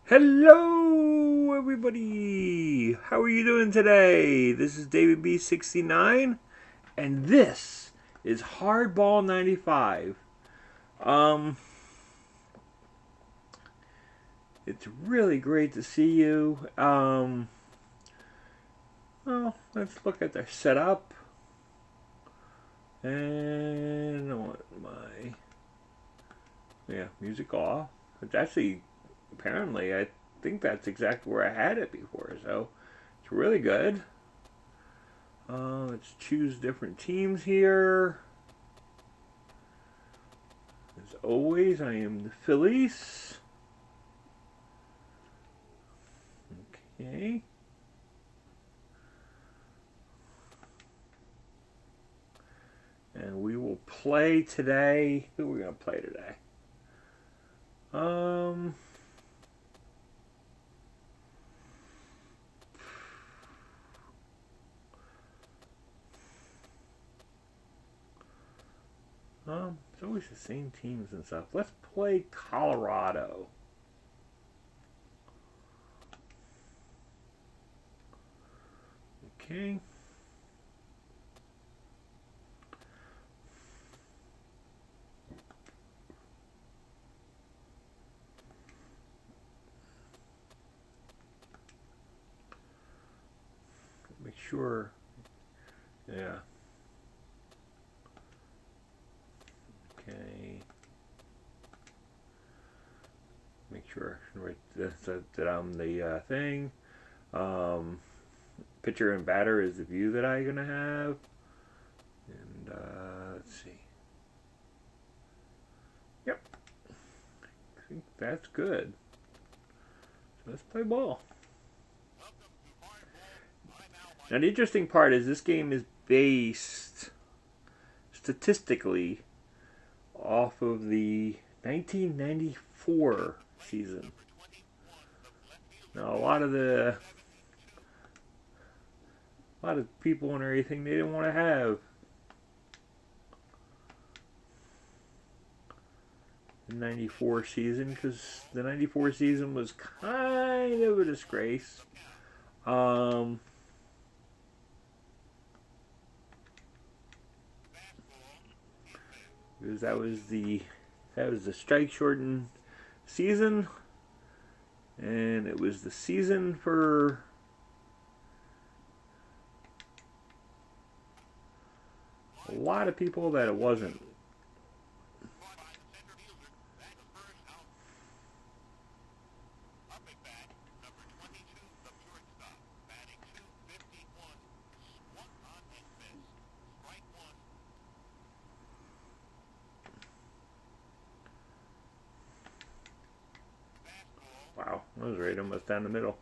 Hello, everybody. How are you doing today? This is David B69, and this is Hardball 95. It's really great to see you. Well, let's look at the setup. And I want my music off. It's actually, apparently, I think that's exactly where I had it before, so it's really good. Let's choose different teams here. As always, I am the Phillies. Okay. And we will play today. Who are we going to play today? It's always the same teams and stuff. Let's play Colorado. Okay. Make sure. Yeah. Okay. Make sure that I'm the thing. Pitcher and batter is the view that I'm gonna have. And let's see. Yep. I think that's good. So let's play ball. Now the interesting part is this game is based statistically off of the 1994 season. Now a lot of people and everything, they didn't want to have the 94 season because the 94 season was kind of a disgrace. Because that was the strike shortened season, and it was the season for a lot of people that it wasn't. Wow, that was right almost down the middle.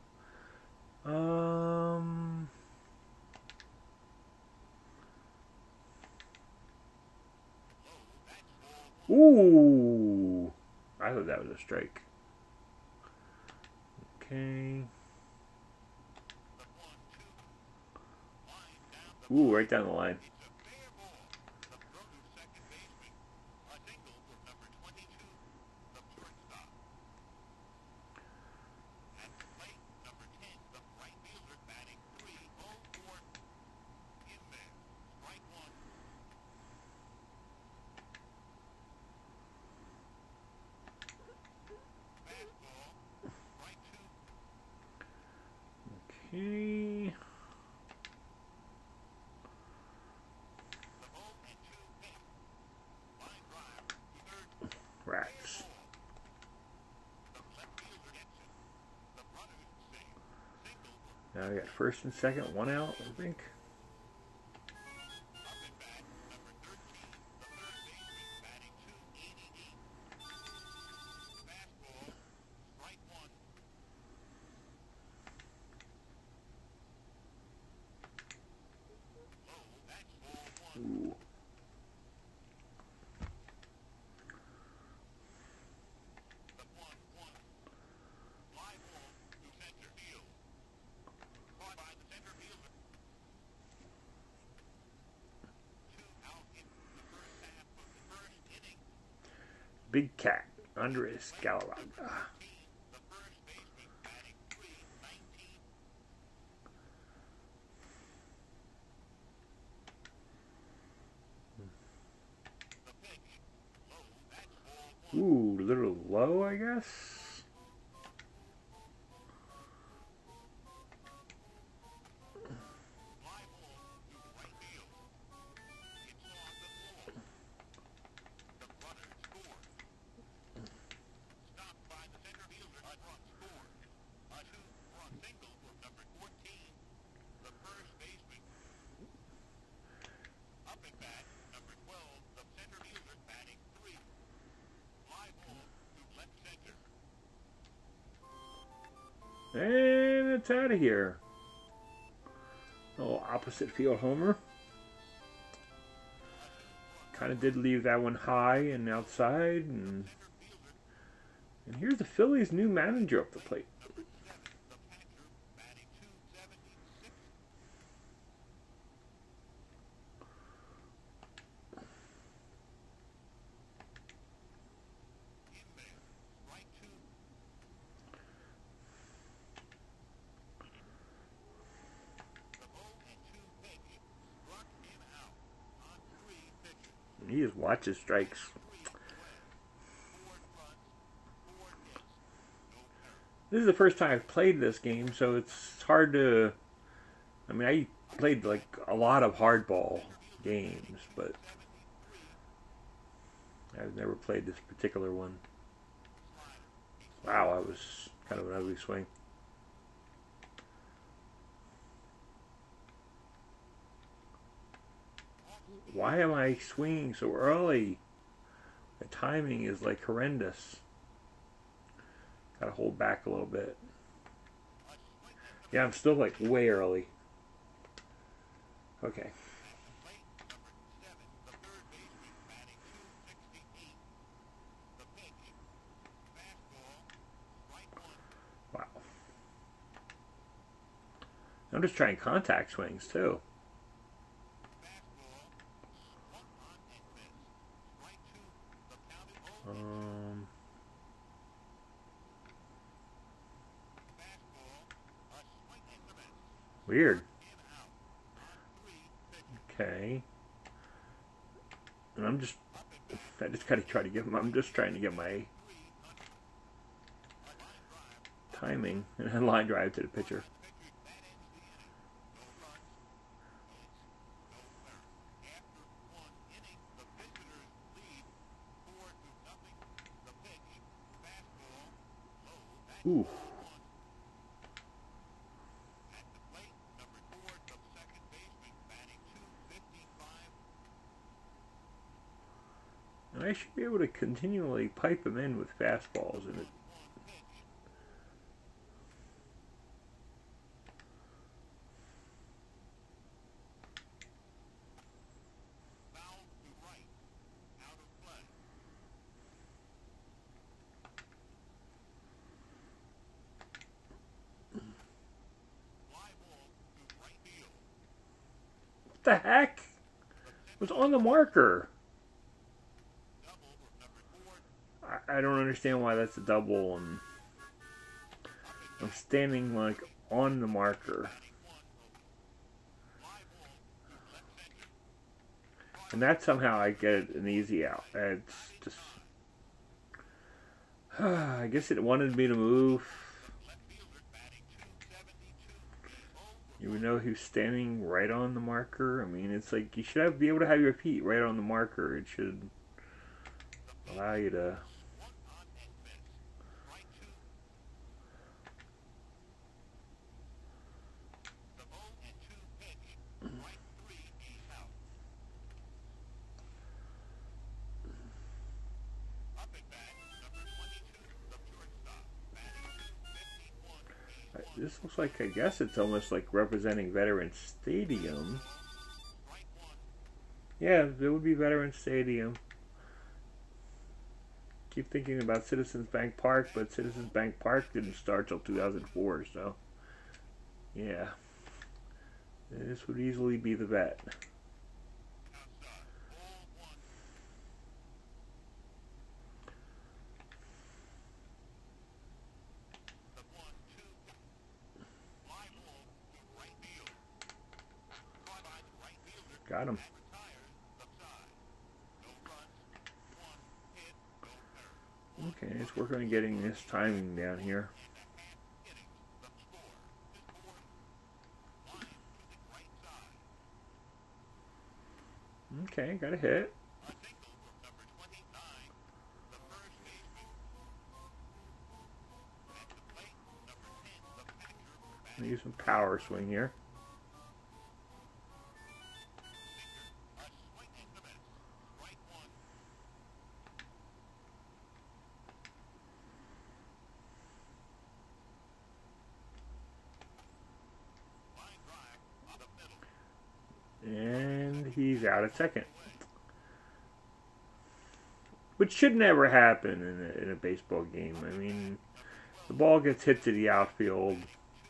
Ooh, I thought that was a strike. Okay. Ooh, right down the line. Okay. Rats. Now we got first and second, one out, I think. Ooh. Big Cat, Andres Galarraga. little low, I guess. And it's out of here. Oh, opposite field homer. Kind of did leave that one high and outside. And here's the Phillies' new manager up the plate. He just watches strikes. This is the first time I've played this game, so it's hard to... I mean, I played like a lot of hardball games, but I've never played this particular one. Wow, that was kind of an ugly swing. Why am I swinging so early? The timing is like horrendous. Gotta hold back a little bit. Yeah, I'm still like way early. Okay. Wow. I'm just trying contact swings too. Weird. Okay. And I just gotta try to I'm just trying to get my timing and a line drive to the pitcher. Ooh. And I should be able to continually pipe them in with fastballs in it. What the heck? It was on the marker. I don't understand why that's a double, and I'm standing like on the marker. And that somehow I get an easy out. It's just I guess it wanted me to move. You would know who's standing right on the marker. I mean, it's like you should be able to have your feet right on the marker. It should allow you to. This looks like, I guess it's almost like representing Veterans Stadium. Yeah, it would be Veterans Stadium. Keep thinking about Citizens Bank Park, but Citizens Bank Park didn't start till 2004, so yeah. This would easily be the vet. Got him. Okay, Okay, let's work on getting this timing down here. Okay, got a hit. Use some power swing here. And he's out at second. Which should never happen in a baseball game. I mean, the ball gets hit to the outfield.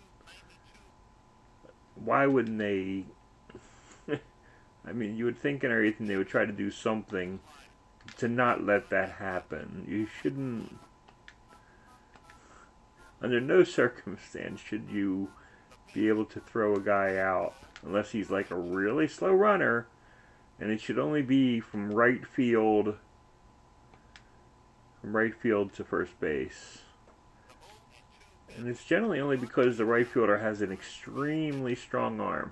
Why wouldn't they? I mean, you would think and everything they would try to do something to not let that happen. You shouldn't, under no circumstance should you be able to throw a guy out unless he's like a really slow runner, and it should only be from right field to first base. And it's generally only because the right fielder has an extremely strong arm.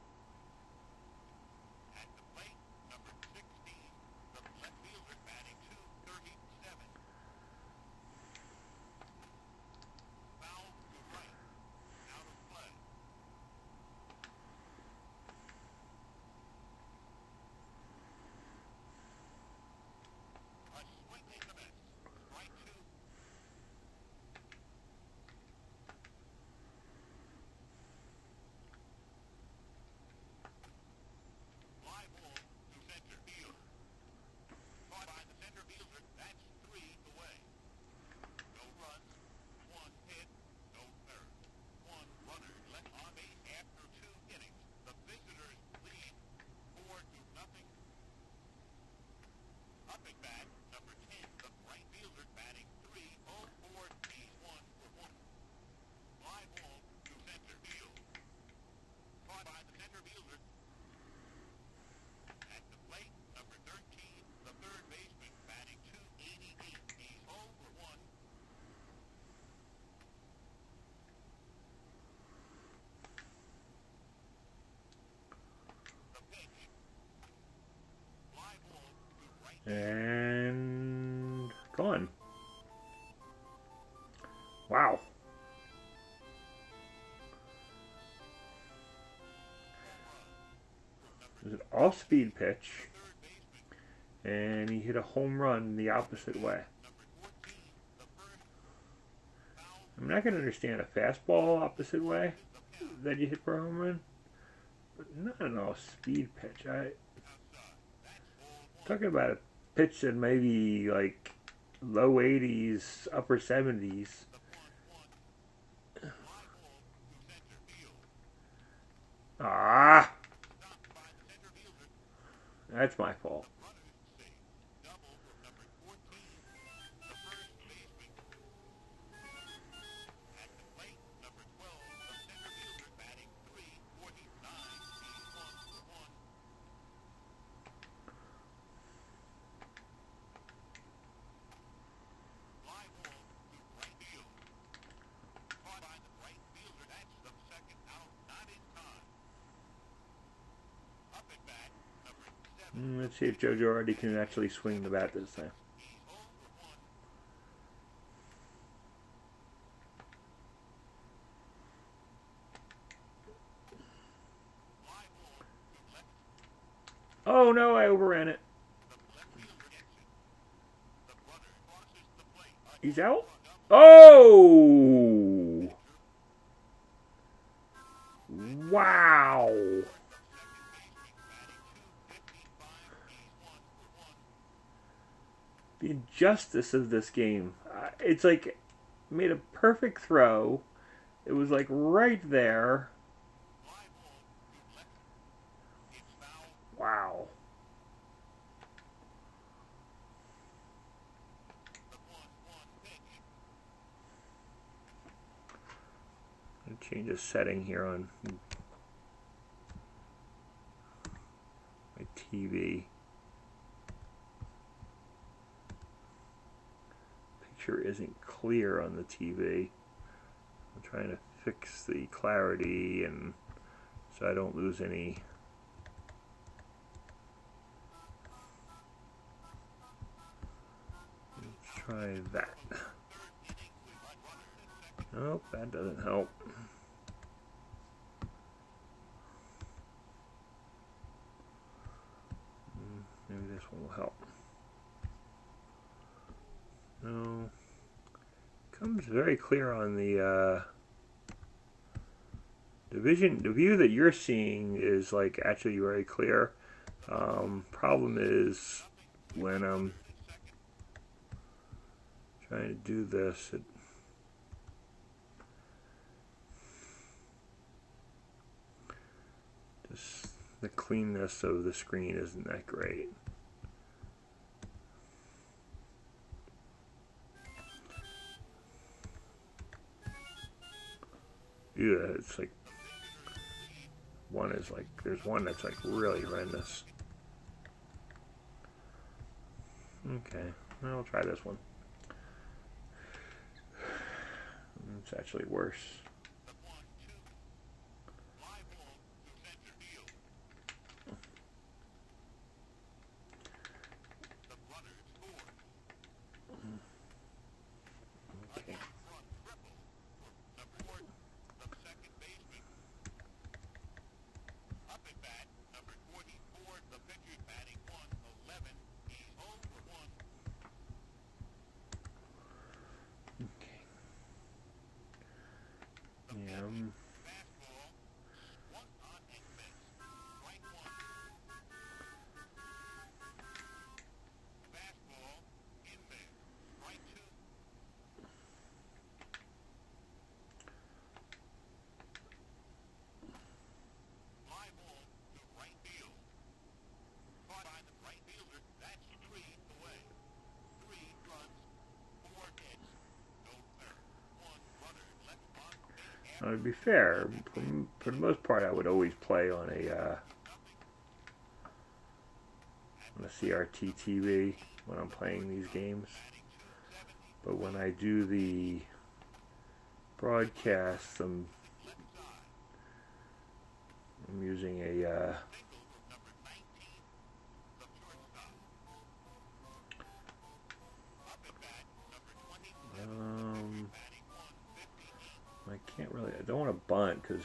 And gone. Wow. It was an off-speed pitch, and he hit a home run the opposite way. I'm not going to understand a fastball opposite way that you hit for a home run, but not an off-speed pitch. Talking about a pitch that maybe like low 80s, upper 70s. Ah! That's my fault. Let's see if Joe Girardi can actually swing the bat this time. Oh no, I overran it. He's out? Oh! Wow! The injustice of this game. It's like, made a perfect throw. It was like right there. Wow. I'll change the setting here on my TV. Picture picture isn't clear on the TV. I'm trying to fix the clarity and so I don't lose any. Let's try that. Nope, that doesn't help. Maybe this one will help. No. Comes very clear on the the view that you're seeing is like actually very clear. Problem is when I'm trying to do this, just the cleanness of the screen isn't that great. Yeah, it's like one is like there's one that's like really horrendous. Okay, I'll try this one. It's actually worse. Okay. Now, to be fair, for the most part, I would always play on a CRT TV when I'm playing these games. But when I do the broadcast, I'm using a I can't really, I don't want to bunt because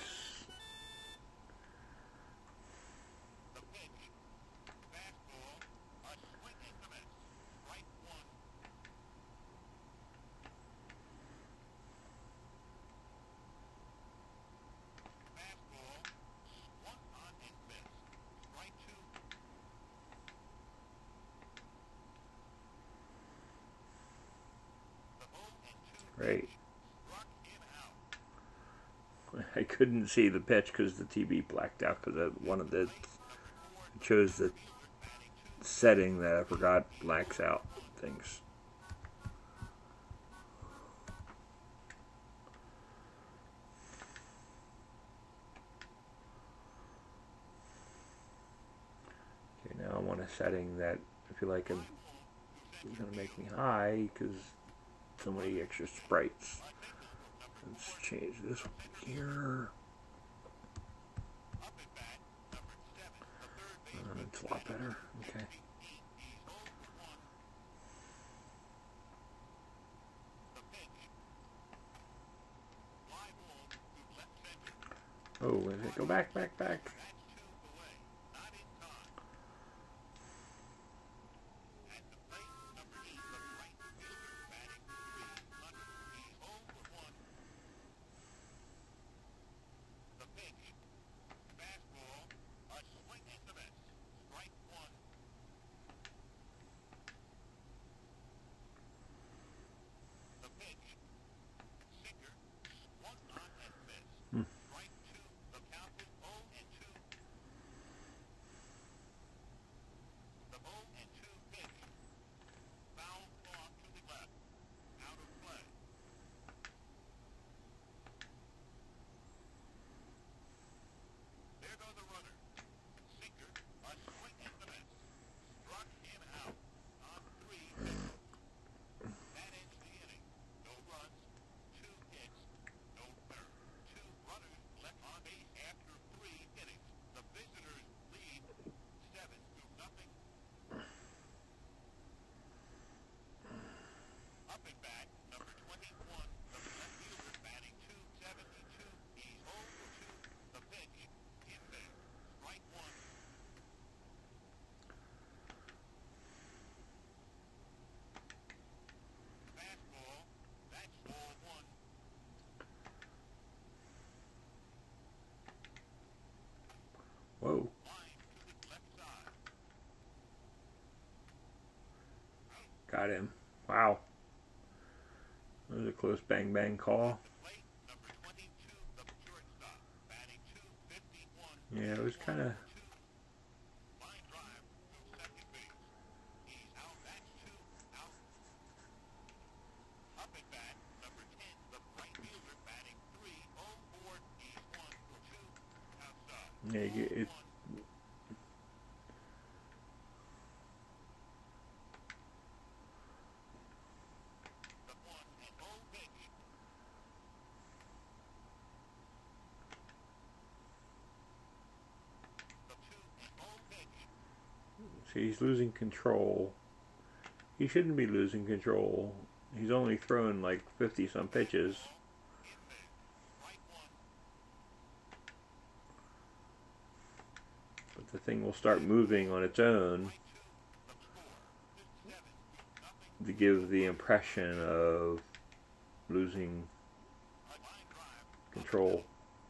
great. I couldn't see the pitch because the TV blacked out because one of the chose the setting that I forgot blacks out things. Okay, now I want a setting that I feel like I'm going to make me high because so many extra sprites. Let's change this one here. It's a lot better. Okay. Oh, wait a minute. Go back, back, back. got him. Wow. That was a close bang bang call. Yeah, it was kind of. Yeah, it. See, he's losing control. He shouldn't be losing control. He's only thrown like 50 some pitches. But the thing will start moving on its own to give the impression of losing control.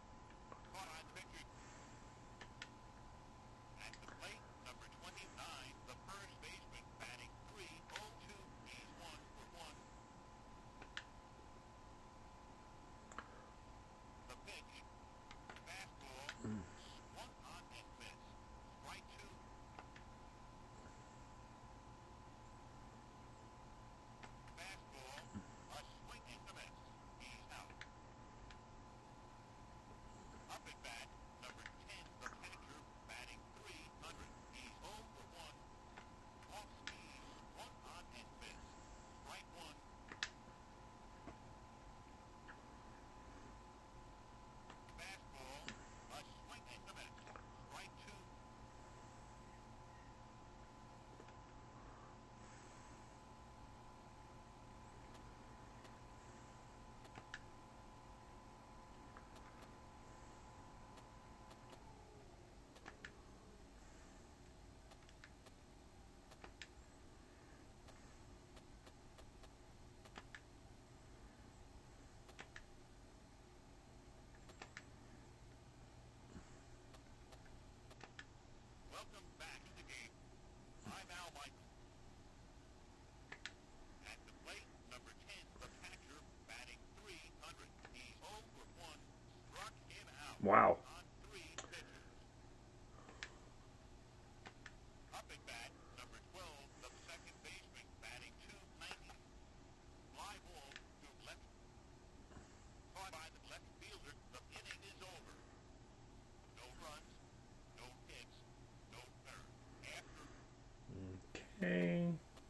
Wow. Okay.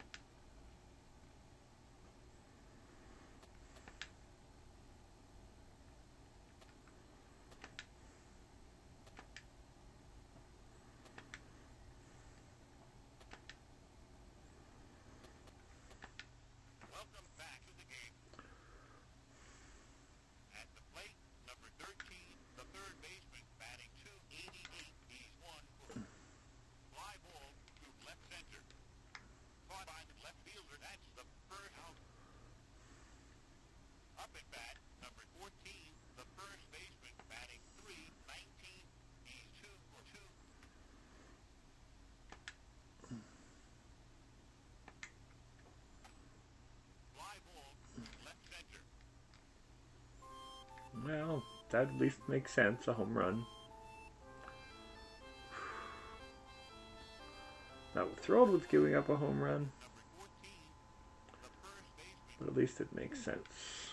Well, that at least makes sense, a home run. Not thrilled with giving up a home run, but at least it makes sense.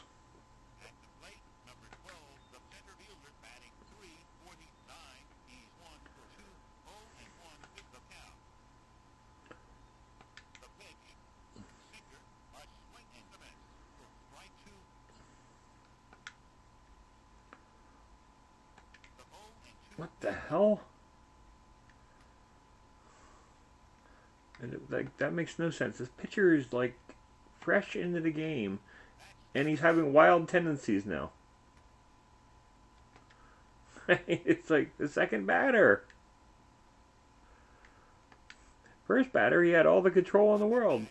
What the hell? And that makes no sense. This pitcher is like fresh into the game, and he's having wild tendencies now. It's like the second batter. First batter, he had all the control in the world.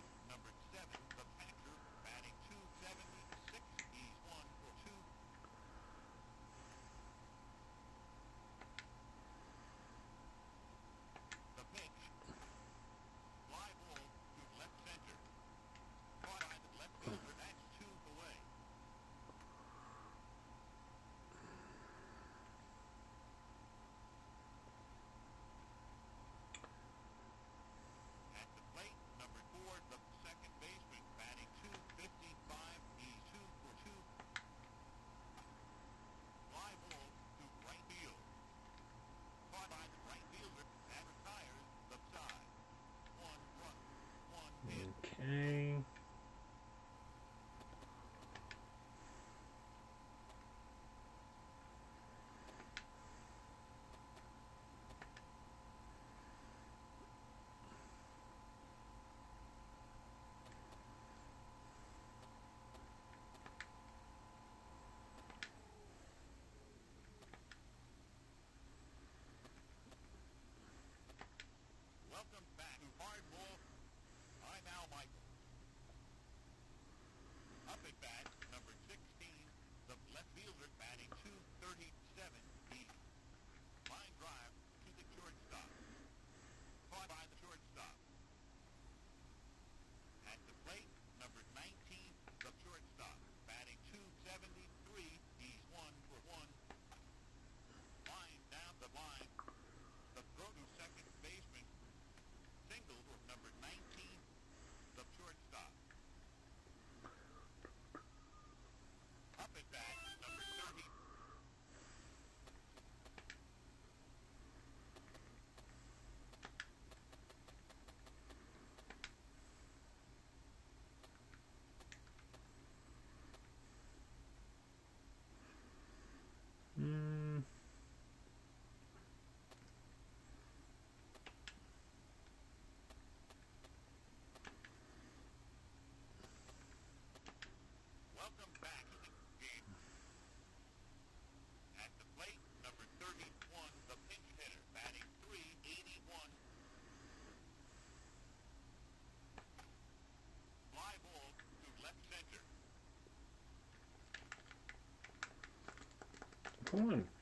Come on.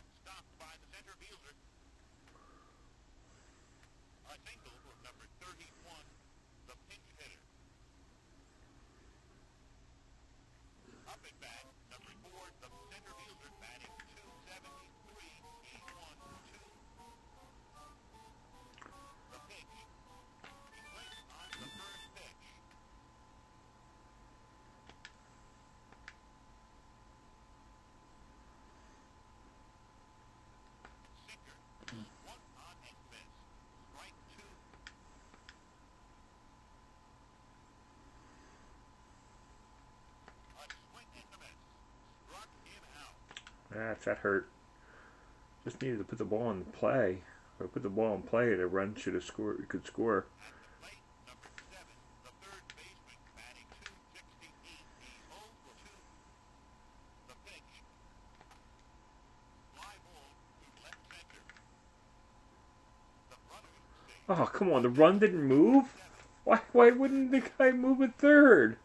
That hurt. Just needed to put the ball in play. If I put the ball in play, the run should have scored. You could score. Oh, come on. The run didn't move? Why wouldn't the guy move at third?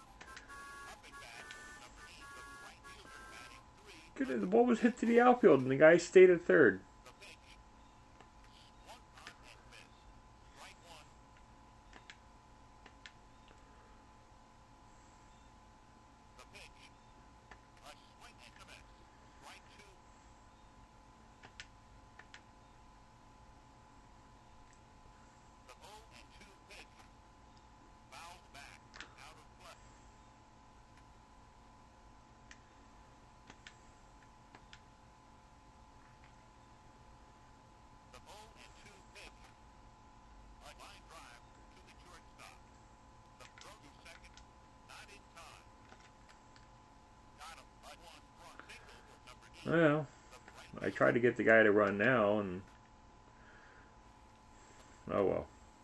The ball was hit to the outfield and the guy stayed at third. Well, I tried to get the guy to run now, and oh well.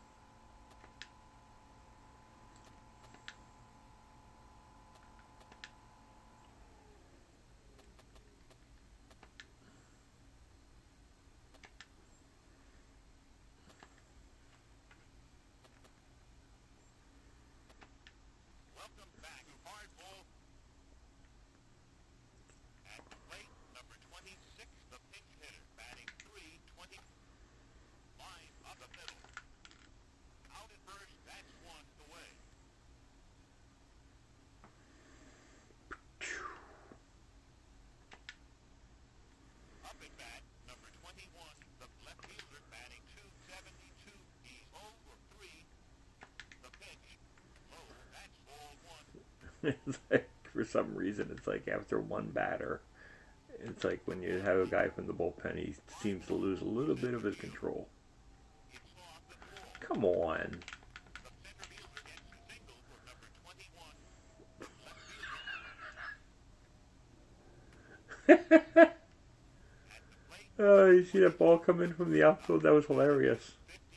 Welcome back to Hardball. At the plate, number 26, the pinch hitter, batting 320. Line up the middle. Out at first, that's one away. Up at bat, number 21, the left fielder, batting 272. He's 0 for 3. The pitch, low, that's ball one. It's like, for some reason, it's like after one batter, it's like when you have a guy from the bullpen, he seems to lose a little bit of his control. Come on. Oh, you see that ball come in from the outfield? That was hilarious.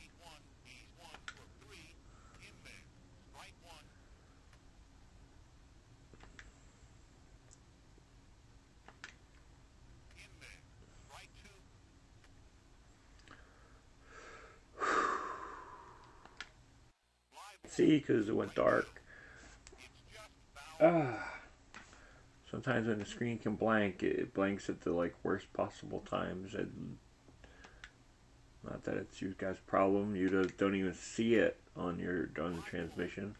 See, because it went dark. Sometimes when the screen can blank, it blanks at the like worst possible times. And not that it's you guys' problem. You don't even see it on the transmission.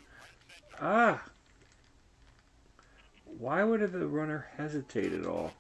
Why would the runner hesitate at all?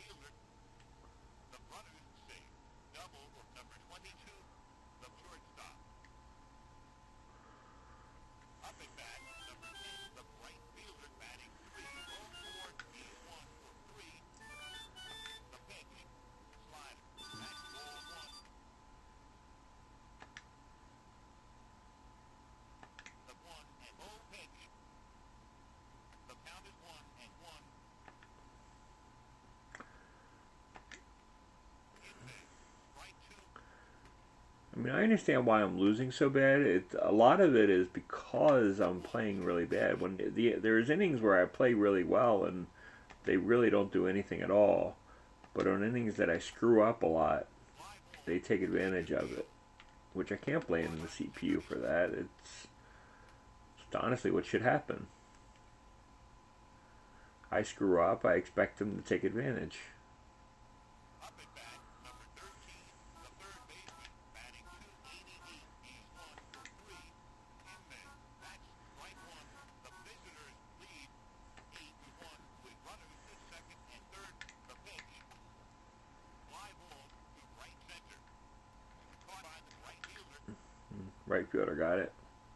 I mean, I understand why I'm losing so bad. A lot of it is because I'm playing really bad. When there's innings where I play really well and they really don't do anything at all, but on innings that I screw up a lot, they take advantage of it, which I can't blame the CPU for that. It's honestly what should happen. I screw up, I expect them to take advantage. Right fielder got it.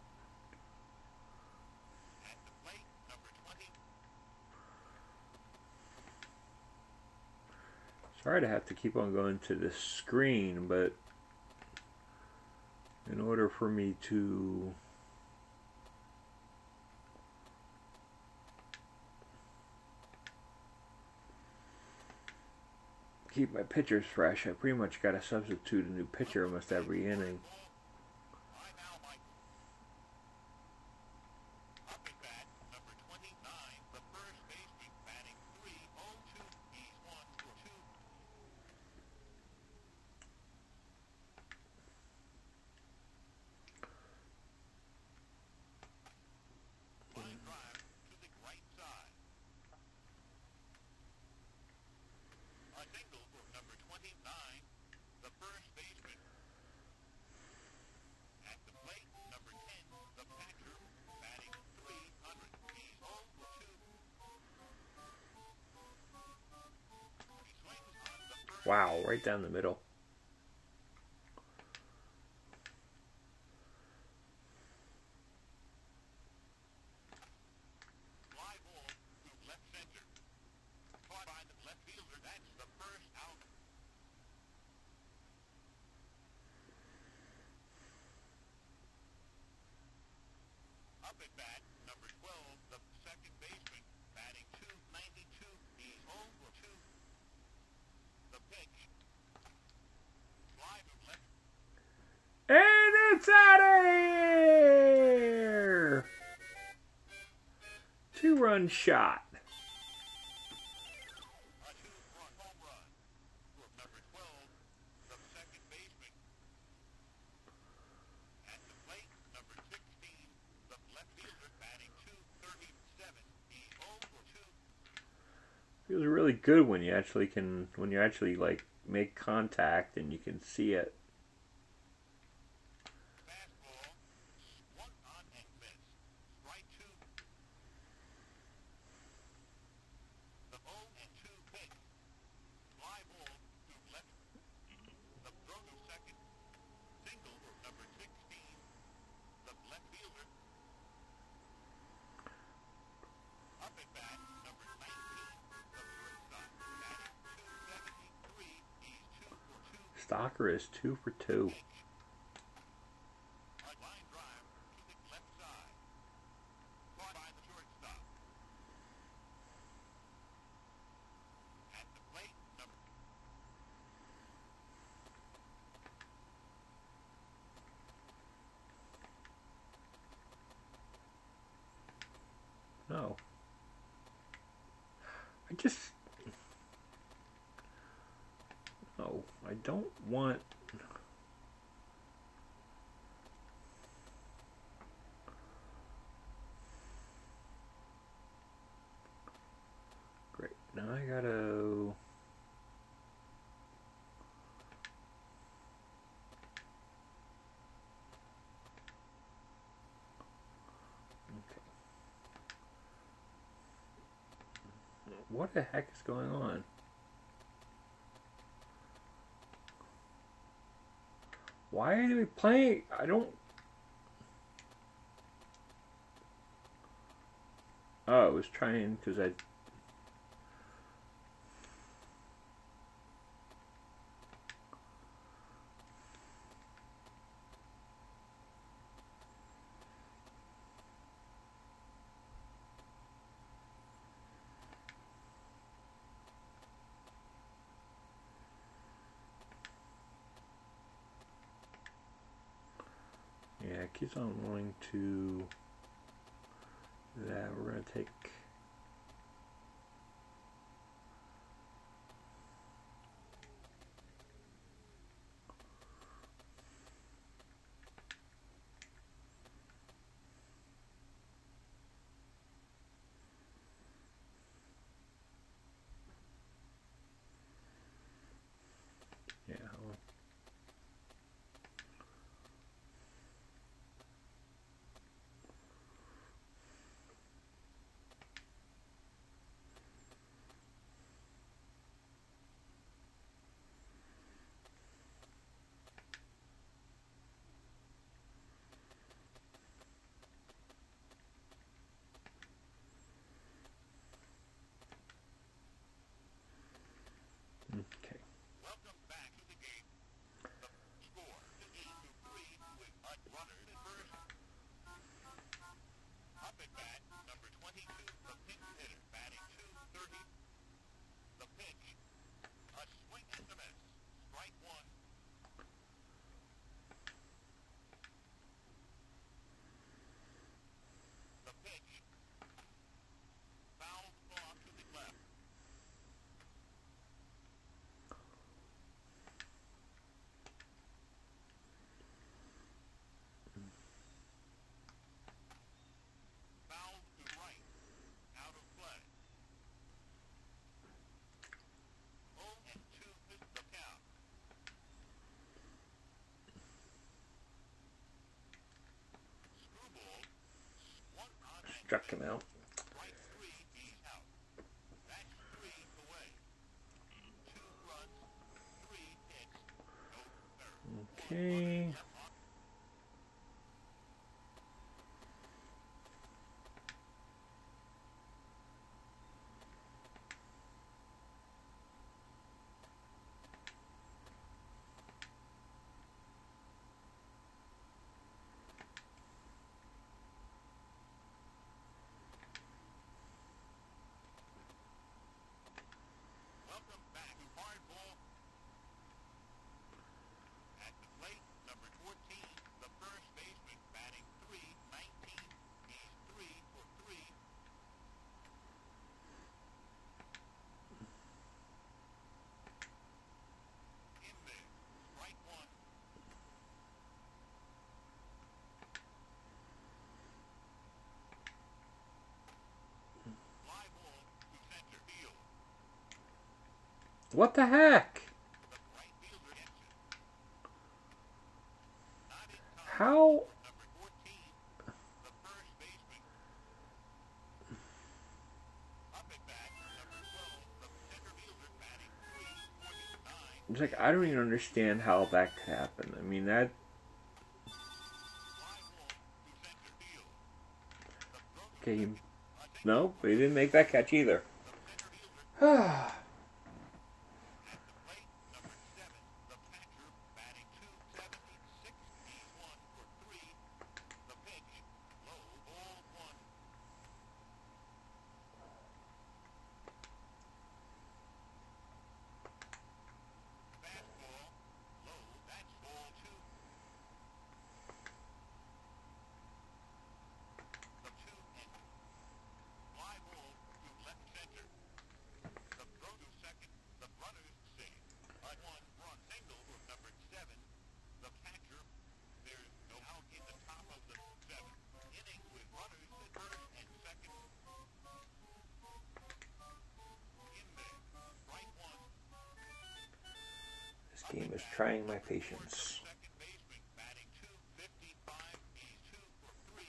At the plate, number 20. Sorry to have to keep on going to this screen, but in order for me to keep my pitchers fresh, I pretty much got to substitute a new pitcher almost every inning. Up at bat, number 29, the first baseman, batting 3-0-2. He's 1-2. Line drive to the right side. A single for number 29, the first baseman. At the plate, number 10, the catcher, batting 300. He's 0-2. He swings on the first. Wow, right down the middle. Fly ball to left center. Caught by the left fielder. That's the first out. Up at bat, number 12, the second baseman, batting 292. He's 0-2. The pitch. Fly to left. And it's out of here! 2-run shot. A 2-run home run for number 12, the second baseman. At the plate, number 16, the left fielder, batting 237. He's 0-2. Feels really good when you actually like make contact and you can see it. Fastball, swung on and missed. Strike 2. The 0-2 pitch. Fly ball to left. The throw to second. Single for number 16, the left fielder. Up at bat, number 19, the shortstop, batting 273. He's 2-2. Stalker is 2 for 2. A line drive to the left side. Caught by the shortstop. At the plate, number. No. No, I don't want... Great, now I gotta... Okay. What the heck is going on? Why are we playing? I don't... Oh, I was trying because I... Yeah, it keeps on wanting to... That we're going to take... Yeah. strike him out. Strike three, he's out. That's 3 away. 2 runs, 3 hits, no third. Okay. Welcome back to Hardball. At the plate, number 14, the first baseman, batting .319. He's 3 for 3. In there, strike 1. Fly ball to center field. What the heck? The right fielder gets it. Not in time. How? Number 14, the first baseman. Up at bat, number 12, the center fielder, batting .349. It's like, I don't even understand how that could happen. I mean, that... Fly ball to center field. The throw to Okay, second. no, but he didn't make that catch either. Center fielder. Ah. At the plate, number 7, the catcher, batting .276. He's 1 for 3. The pitch, low, ball 1. Fastball, low, that's ball 2. The 2-inch. Fly ball to left center. The throw to second. The runners save. A 1-run single for number 7. The catcher. There's no out in the top of the 7th inning with runners at first and second. In there, strike 1. This game is trying my patience. Second baseman, batting .255. He's 2 for 3.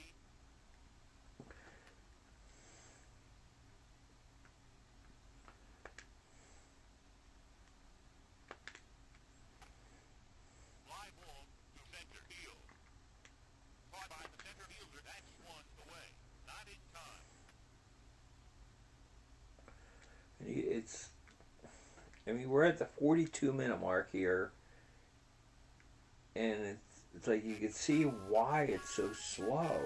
Fly ball to center field. Caught by the center fielder. That's 1 away. Not in time. It's... I mean, we're at the 42-minute mark here. And it's like you can see why it's so slow.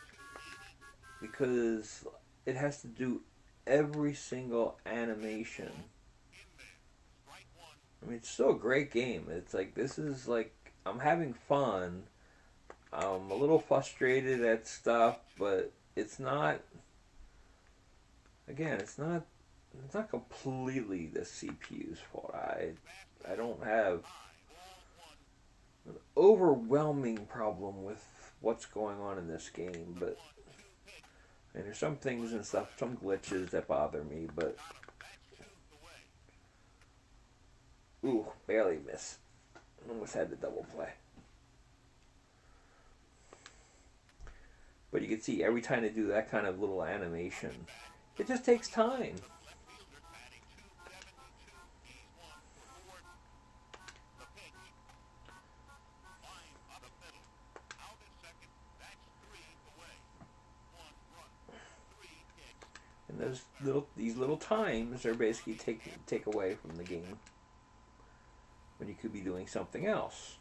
Because it has to do every single animation. Strike 1. I mean, it's still a great game. It's like, this is like, I'm having fun. I'm a little frustrated at stuff, but it's not, again, it's not completely the CPU's fault. I don't have an overwhelming problem with what's going on in this game, but and there's some things and stuff, some glitches that bother me, but ooh, barely miss. Almost had the double play. But you can see every time they do that kind of little animation, it just takes time. And these little times are basically take away from the game when you could be doing something else.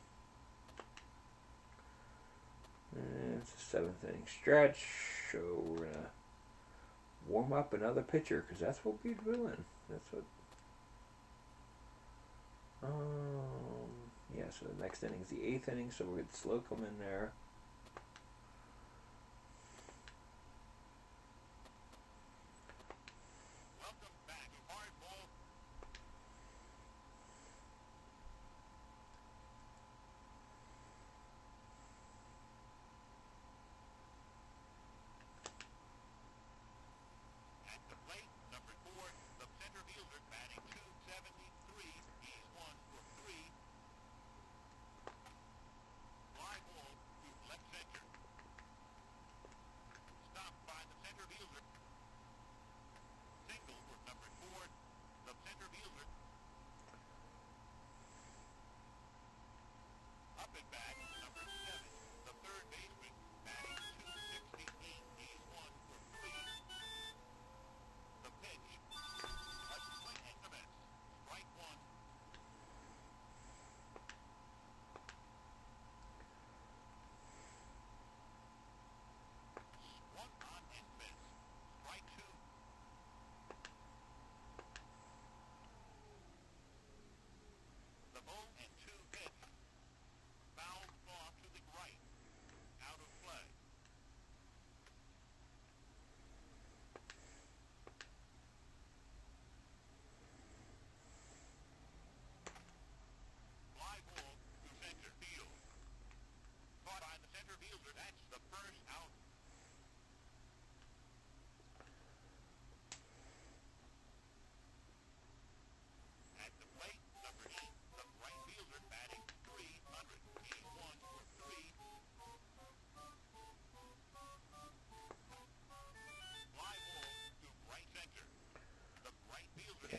And it's a 7th inning stretch, so we're gonna warm up another pitcher because that's what we're doing. That's what. Yeah. So the next inning's the 8th inning, so we're gonna slow come in there. Welcome back to Hardball. At the plate, number 4, the center fielder, batting .273. He's 1 for 3. Fly ball to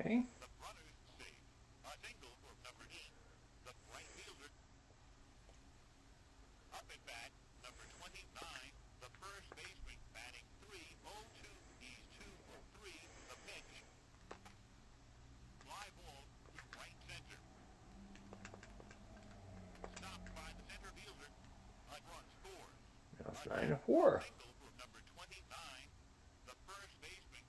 Okay. The runner's safe. A single for number 8. The right fielder. Up at bat, number 29. The first baseman batting 3-0-2. He's 2 for 3. The pitch. Fly ball to right center. Stopped by the center fielder. A run scores. Now it's 9-4. Single for number 29. The first baseman.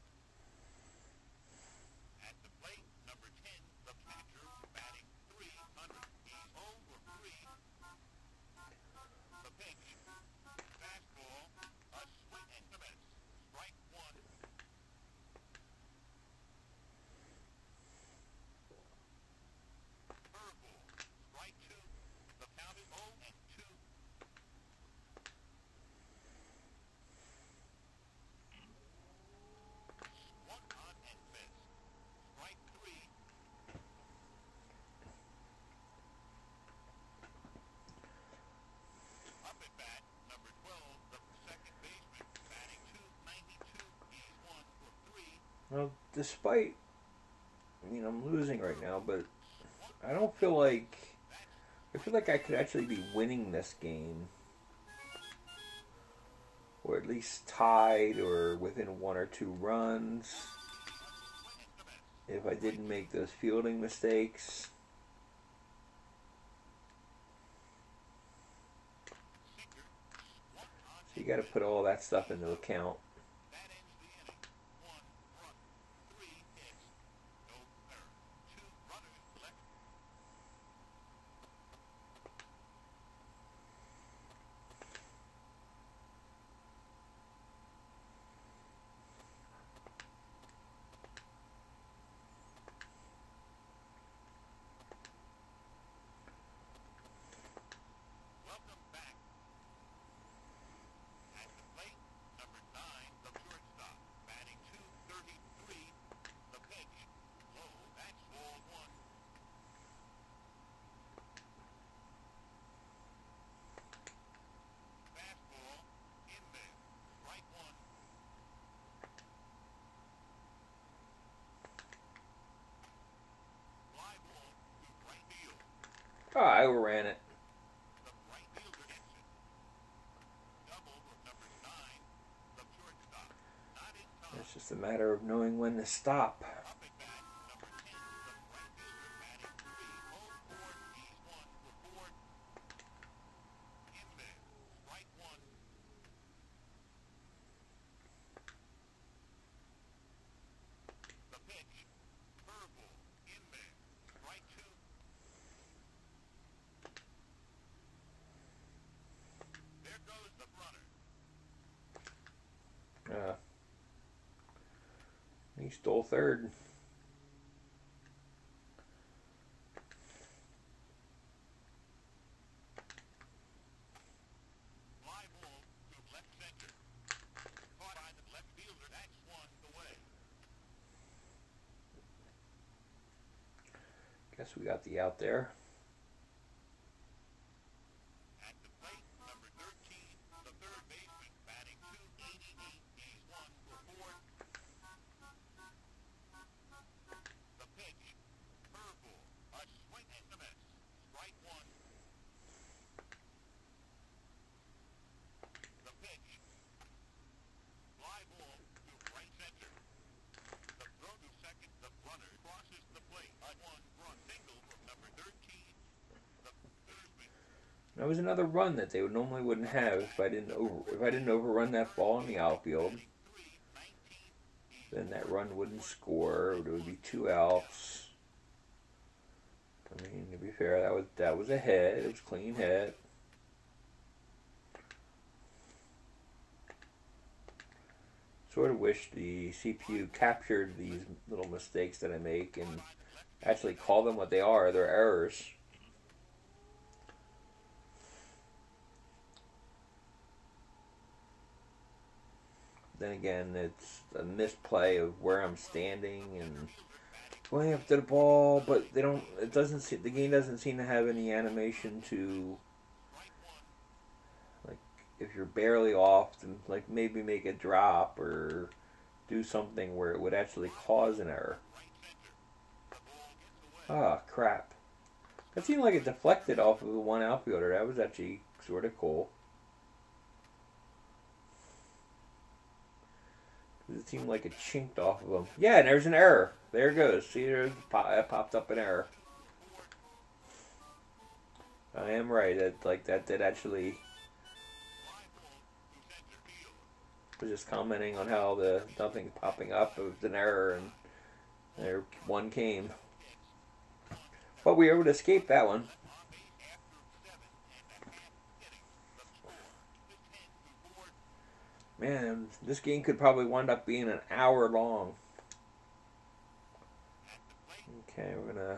At the plate, number 10, the catcher, batting 300. He's 0 for 3. The pitch. Fastball. A swing and a miss. Strike 1. Curveball. Strike 2. The count is 0-2. Swung on and missed. Strike 3. Up at bat, number 12, the second baseman, batting 292. He's 1 for 3. Well, despite, I'm losing right now, but I don't feel like, I feel like I could actually be winning this game. Or at least tied or within 1 or 2 runs. If I didn't make those fielding mistakes. So you got to put all that stuff into account. That ends the inning. 1 run, 3 hits, no error. 2 runners left. Welcome back. At the plate, number 9, the shortstop, batting 233. The pitch, low, that's ball 1. Fastball, in there, strike 1. Fly ball to right field. Oh, I overran it. The right fielder hits it. Double for number 9, the shortstop, not in time. It's just a matter of knowing when to stop. Up at bat, number 10, the right fielder, batting 3-0-4. He's 1 for 4. In there, strike 1. The pitch, curveball, in there, strike 2. There goes the runner. He stole third. Fly ball to left center. Caught by the left fielder. That's 1 away. Guess we got the out there. At the plate, number 13, the third baseman, batting 288. He's 1 for 4. The pitch, curveball, a swing and a miss. Strike 1. The pitch, fly ball to right center. The throw to second, the runner crosses the plate. A 1-run single from number 13. The third baseman. That was another run that they normally wouldn't have if I didn't overrun that ball in the outfield. Then that run wouldn't score. There would be 2 outs. I mean, to be fair, that was a hit. It was a clean hit. Sort of wish the CPU captured these little mistakes that I make and actually call them what they are. They're errors. Then again, it's a misplay of where I'm standing and going after the ball, but they don't. It doesn't. The game doesn't seem to have any animation to, like, if you're barely off, to like maybe make a drop or do something where it would actually cause an error. Ah, crap. That seemed like it deflected off of the one outfielder. That was actually sort of cool. It seemed like it chinked off of him. Yeah, and there's an error. There it goes. See, it popped up an error. I am right. That did actually. I was just commenting on how the nothing popping up. It was an error, and there one came. But we were able to escape that one. Man, this game could probably wind up being an hour long. Okay, we're gonna.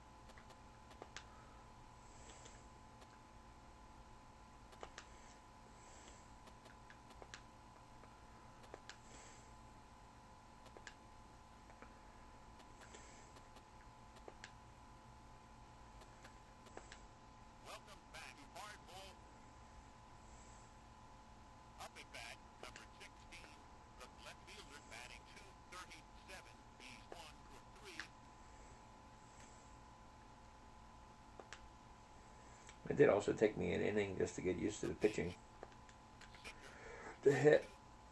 Welcome back to Hardball. Up at bat, number 16, the left fielder batting 237. He's 1 for 3. It did also take me an inning just to get used to the pitching. To hit.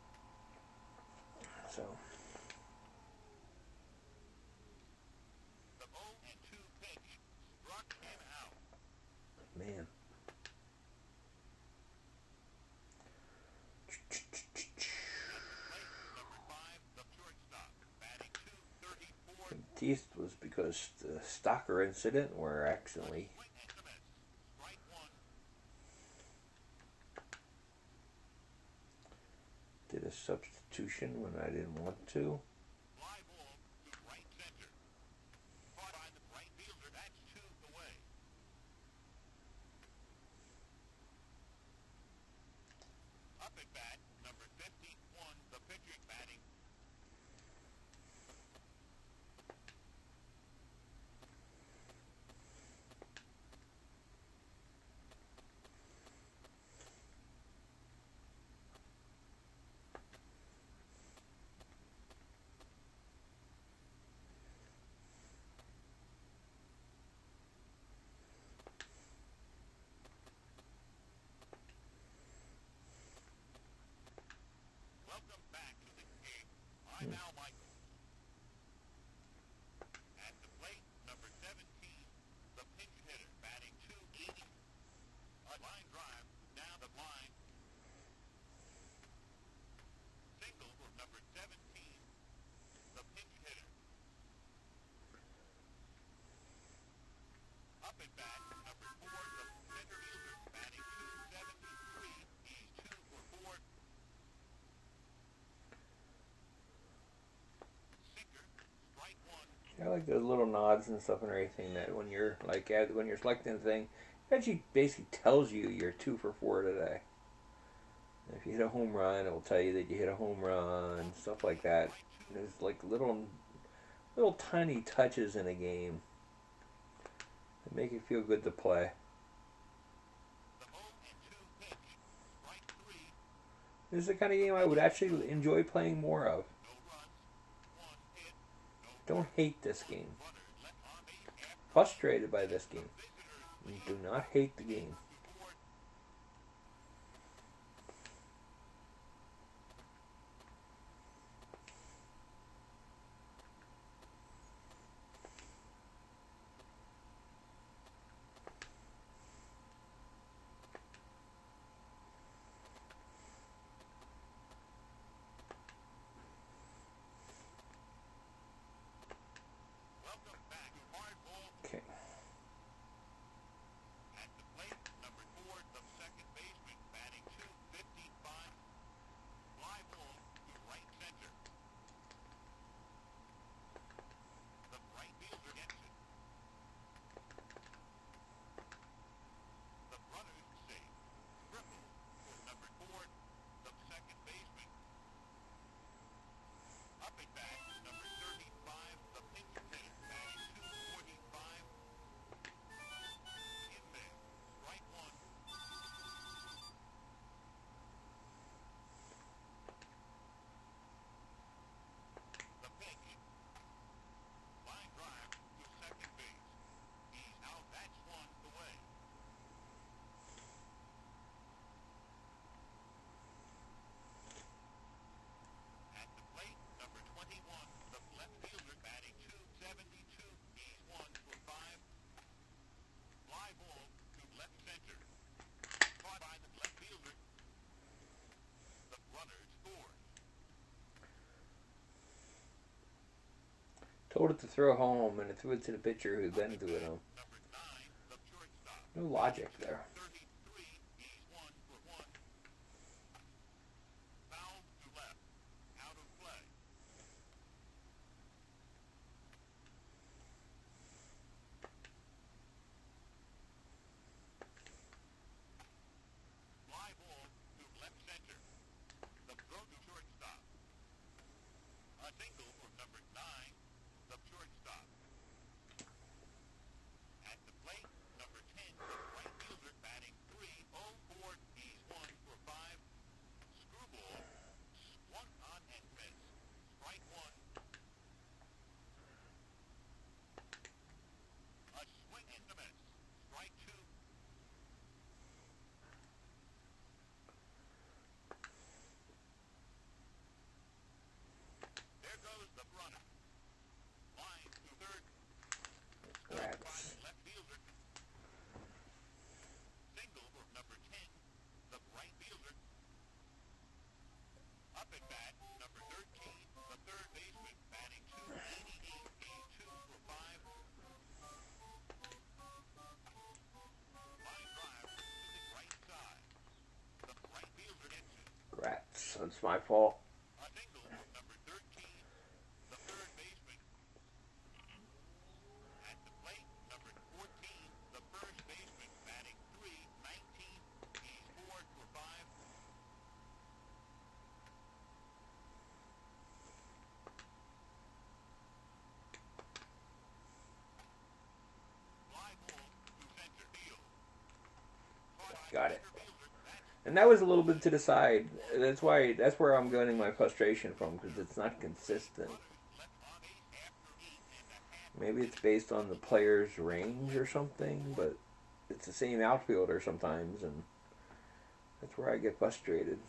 So. The 0-2 pitch struck him out. Man. Number 5, the shortstop, batting 234. Teeth was because the Stalker incident where I accidentally Swing and a miss. Strike 1. did a substitution when I didn't want to. Fly ball to right center. Caught by the right fielder. That's 2 away. Up at bat, number 51, the pitcher batting. Welcome back to the game. I'm Al Michael. At the plate, number 17, the pinch hitter, batting 280. A line drive, down the line. Single for number 17, the pinch hitter. Up at bat, number 4, the center fielder, batting 273. He's 2 for 4. Sinker, strike 1. I like those little nods and stuff and everything that when you're when you're selecting the thing, it actually basically tells you you're 2 for 4 today. If you hit a home run, it will tell you that you hit a home run, stuff like that. There's like little tiny touches in a game that make it feel good to play. The 0-2 pitch, strike 3. This is the kind of game I would actually enjoy playing more of. No runs, 1 hit, no Don't hate this game. runners left on base after Frustrated by this game. visitors. Do not hate the game. Before welcome back to Hardball. Okay. At the plate, told it to throw home, and it threw it to the pitcher, who then threw it home. No logic there. That's my fault. Got it. And that was a little bit to the side. That's where I'm getting my frustration from, because it's not consistent. Maybe it's based on the player's range or something, but it's the same outfielder sometimes, and that's where I get frustrated.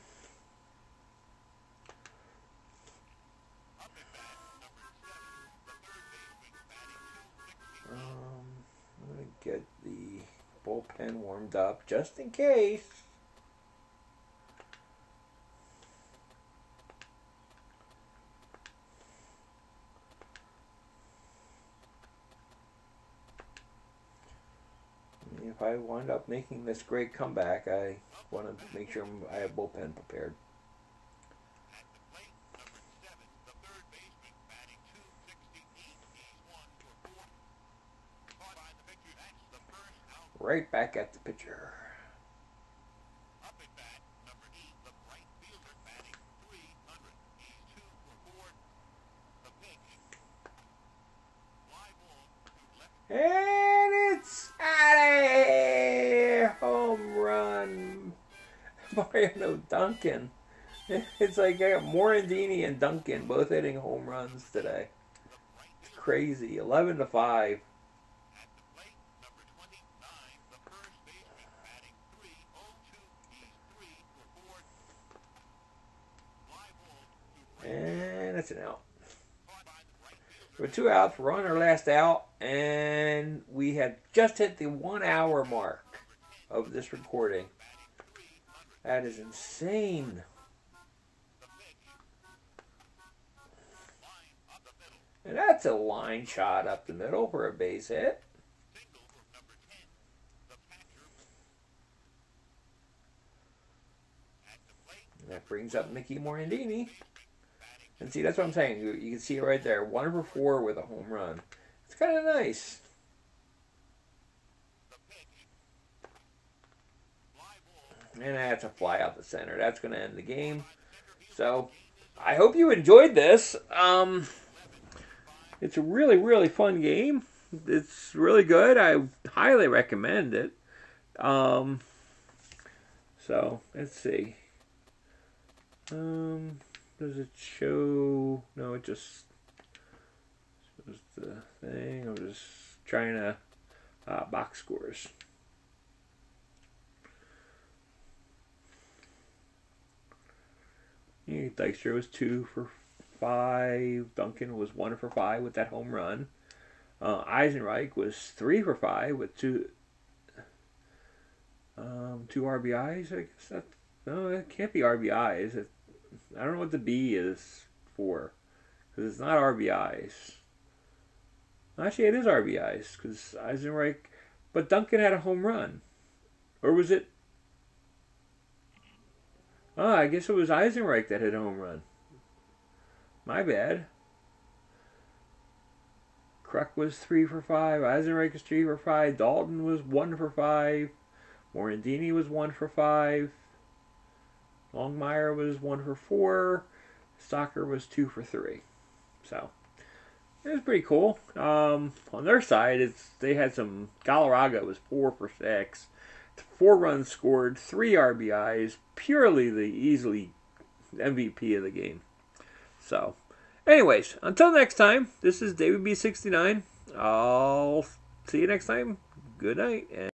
I'm going to get the bullpen warmed up just in case. If I wind up making this great comeback, I want to make sure I have bullpen prepared. Right back at the pitcher. And it's home run. Mariano Duncan. It's like I got Morandini and Duncan both hitting home runs today. It's crazy. 11-5. And it's an out. With 2 outs, we're on our last out, and we have just hit the 1 hour mark of this recording. That is insane. And that's a line shot up the middle for a base hit. And that brings up Mickey Morandini. And see, that's what I'm saying. You can see it right there. 1-for-4 with a home run. It's kind of nice. And that's a fly out the center. That's going to end the game. So, I hope you enjoyed this. It's a really, really fun game. It's really good. I highly recommend it. So, let's see. Does it show? No, it just shows the thing. I'm just trying to box scores. Dykstra was 2-for-5. Duncan was 1-for-5 with that home run. Eisenreich was 3-for-5 with two RBIs. I guess that no, it can't be RBIs. I don't know what the B is for, because it's not RBIs. Actually, it is RBIs because Eisenreich, but Duncan had a home run, or was it? Oh, I guess it was Eisenreich that hit a home run. My bad. Kruk was 3 for 5. Eisenreich was 3 for 5. Dalton was 1 for 5. Morandini was 1 for 5. Longmire was 1 for 4. Stocker was 2 for 3. So it was pretty cool. On their side, they had some. Galarraga was 4 for 6. 4 runs scored, 3 RBIs, purely the easily MVP of the game. So, anyways, until next time, this is David B69. I'll see you next time. Good night.